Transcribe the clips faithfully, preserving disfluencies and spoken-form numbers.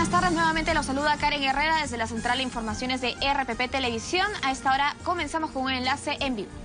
Buenas tardes, nuevamente los saluda Karen Herrera desde la Central de Informaciones de R P P Televisión. A esta hora comenzamos con un enlace en vivo.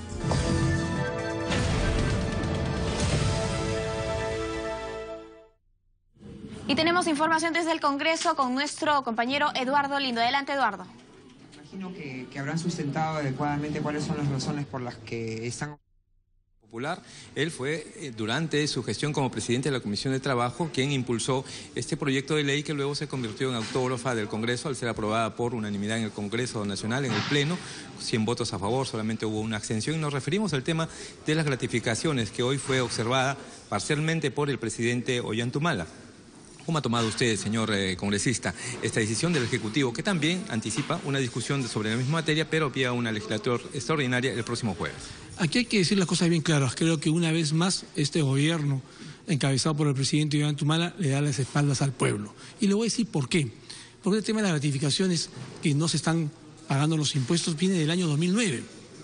Y tenemos información desde el Congreso con nuestro compañero Eduardo Lindo. Adelante, Eduardo. Imagino que, que habrán sustentado adecuadamente cuáles son las razones por las que están... Popular. Él fue, eh, durante su gestión como presidente de la Comisión de Trabajo, quien impulsó este proyecto de ley que luego se convirtió en autógrafa del Congreso al ser aprobada por unanimidad en el Congreso Nacional, en el Pleno, cien votos a favor, solamente hubo una abstención. Y nos referimos al tema de las gratificaciones que hoy fue observada parcialmente por el presidente Ollantumala. ¿Cómo ha tomado usted, señor eh, congresista, esta decisión del Ejecutivo, que también anticipa una discusión sobre la misma materia, pero vía una legislatura extraordinaria el próximo jueves? Aquí hay que decir las cosas bien claras. Creo que una vez más este gobierno, encabezado por el presidente Ollantumala, le da las espaldas al pueblo. Y le voy a decir por qué. Porque el tema de las gratificaciones que no se están pagando los impuestos viene del año dos mil nueve.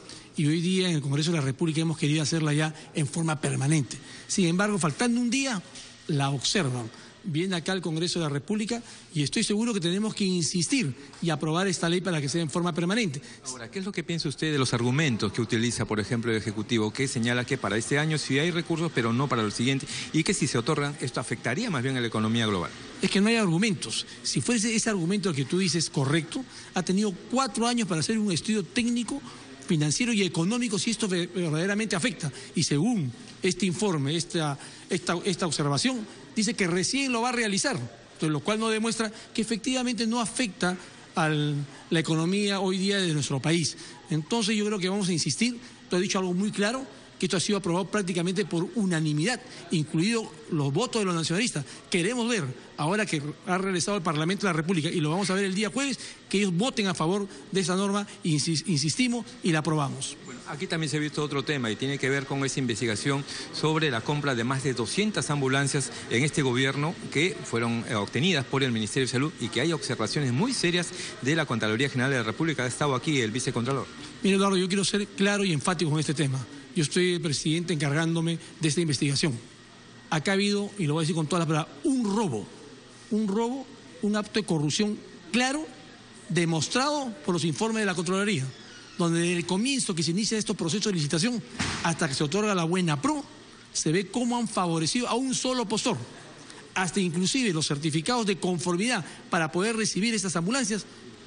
Y hoy día en el Congreso de la República hemos querido hacerla ya en forma permanente. Sin embargo, faltando un día, la observan. Viene acá al Congreso de la República y estoy seguro que tenemos que insistir y aprobar esta ley para que sea en forma permanente. Ahora, ¿qué es lo que piensa usted de los argumentos que utiliza, por ejemplo, el Ejecutivo, que señala que para este año sí hay recursos, pero no para el siguiente, y que si se otorgan, esto afectaría más bien a la economía global? Es que no hay argumentos. Si fuese ese argumento que tú dices correcto, ha tenido cuatro años para hacer un estudio técnico, financiero y económico si esto verdaderamente afecta. Y según este informe, esta, esta, esta observación, dice que recién lo va a realizar, entonces, lo cual no demuestra que efectivamente no afecta a la economía hoy día de nuestro país. Entonces yo creo que vamos a insistir, tú has dicho algo muy claro, que esto ha sido aprobado prácticamente por unanimidad, incluidos los votos de los nacionalistas. Queremos ver, ahora que ha realizado el Parlamento de la República, y lo vamos a ver el día jueves, que ellos voten a favor de esa norma, insistimos, y la aprobamos. Bueno, aquí también se ha visto otro tema y tiene que ver con esa investigación sobre la compra de más de doscientas ambulancias en este gobierno que fueron eh, obtenidas por el Ministerio de Salud y que hay observaciones muy serias de la Contraloría General de la República. Ha estado aquí el vicecontralor. Mire, Eduardo, yo quiero ser claro y enfático con este tema. Yo estoy el presidente encargándome de esta investigación. Acá ha habido, y lo voy a decir con todas las palabras, un robo, un robo, un acto de corrupción claro, demostrado por los informes de la Contraloría, donde desde el comienzo que se inicia estos procesos de licitación hasta que se otorga la buena pro, se ve cómo han favorecido a un solo postor. Hasta inclusive los certificados de conformidad para poder recibir estas ambulancias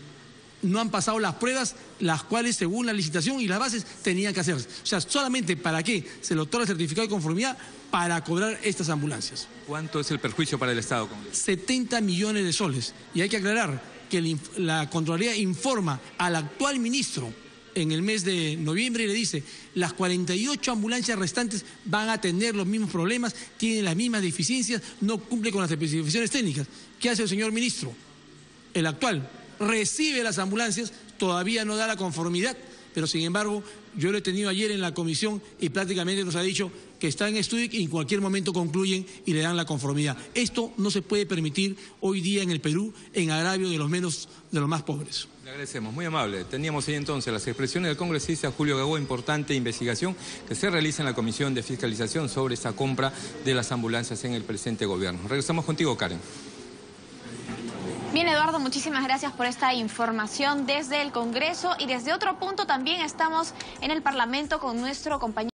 no han pasado las pruebas, las cuales según la licitación y las bases tenían que hacerse. O sea, solamente para qué se le otorga el certificado de conformidad para cobrar estas ambulancias. ¿Cuánto es el perjuicio para el Estado, congresista? setenta millones de soles. Y hay que aclarar que el, la Contraloría informa al actual ministro en el mes de noviembre y le dice, las cuarenta y ocho ambulancias restantes van a tener los mismos problemas, tienen las mismas deficiencias, no cumple con las especificaciones técnicas. ¿Qué hace el señor ministro? El actual recibe las ambulancias, todavía no da la conformidad, pero sin embargo yo lo he tenido ayer en la comisión y prácticamente nos ha dicho que está en estudio y en cualquier momento concluyen y le dan la conformidad. Esto no se puede permitir hoy día en el Perú en agravio de los menos, de los más pobres. Le agradecemos, muy amable. Teníamos ahí entonces las expresiones del congresista Julio Gamboa, importante investigación que se realiza en la Comisión de Fiscalización sobre esta compra de las ambulancias en el presente gobierno. Regresamos contigo, Karen. Bien, Eduardo, muchísimas gracias por esta información desde el Congreso y desde otro punto también estamos en el Parlamento con nuestro compañero.